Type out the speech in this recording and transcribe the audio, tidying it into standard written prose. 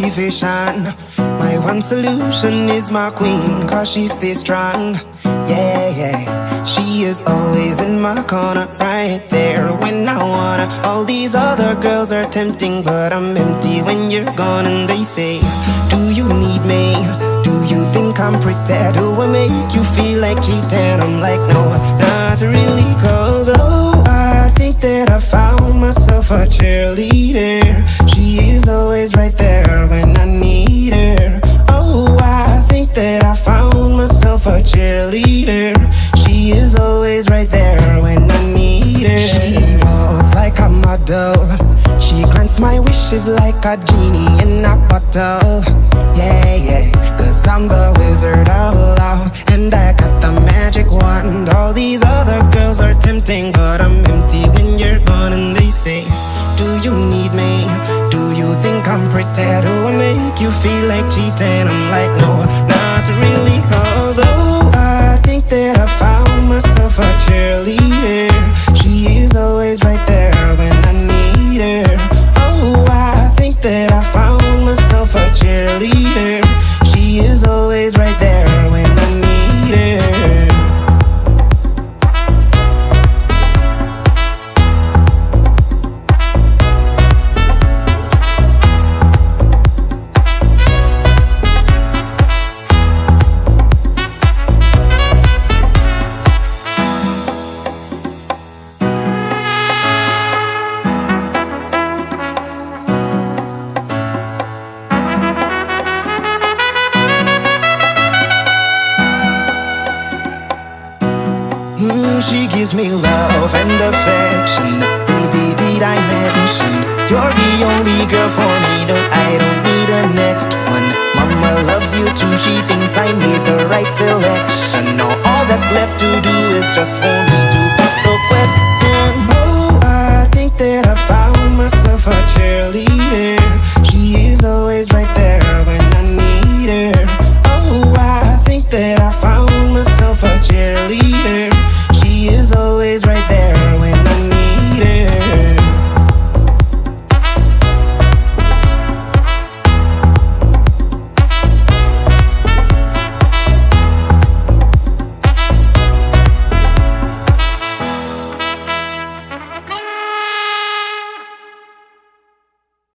motivation. My one solution is my queen, cause she stays strong. Yeah, yeah, she is always in my corner, right there when I wanna. All these other girls are tempting, but I'm empty when you're gone. And they say, do you need me? Do you think I'm pretty? Do I make you feel like cheating? I'm like, no, not really, cause oh, I think that I found myself a cheerleader. She is always right there when I need her. Oh, I think that I found myself a cheerleader. She is always right there when I need her. She walks like a model. She grants my wishes like a genie in a bottle. Yeah, yeah, cause I'm the wizard of love, and I got the magic wand. All these other girls are tempting, but I'm empty when you're gone. And they say, do you need me? Do you think I'm pretty? Do I make you feel like cheating? I'm like, no, not really, cause oh, I think that I found myself a cheerleader. She is always right there when I need her. Oh, I think that I found myself a cheerleader. She is always right there when I need her. She gives me love and affection. Baby, did I mention you're the only girl for me? No, I don't need a next one. Mama loves you too, she thinks I need